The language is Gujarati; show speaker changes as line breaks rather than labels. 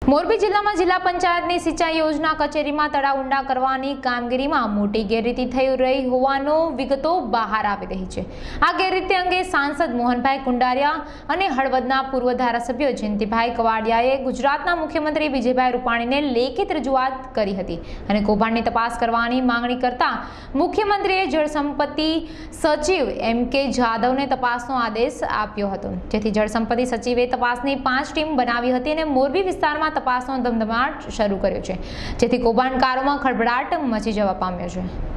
મોરબી જિલ્લામાં જિલ્લા પંચાયતની સિંચાઈ યોજના કચેરીમાં તળાવ ઊંડા કરવાની કામગીરીમાં મોટી ગેરરીતિ થઈ રહી હોવાનો વિગતો બહાર આવી રહી છે। આ ગેરરીતિ અંગે સાંસદ મોહનભાઈ કુંડારિયા અને હળવદના પૂર્વ ધારાસભ્ય જયંતિભાઈ કવાડિયાએ ગુજરાતના મુખ્યમંત્રી વિજયભાઈ રૂપાણીને લેખિત રજૂઆત કરી હતી અને કૌભાંડની તપાસ કરવાની માંગણી કરતા મુખ્યમંત્રીએ જળસંપત્તિ સચિવ એમ.કે. જાદવને તપાસનો આદેશ આપ્યો હતો, જેથી જળસંપત્તિ સચિવે તપાસની 5 ટીમ બનાવી હતી અને મોરબી વિસ્તારમાં તપાસનો ધમધમાટ શરૂ કર્યો છે, જેથી કૌભાંડકારોમાં ખળભળાટ મચી જવા પામ્યો છે।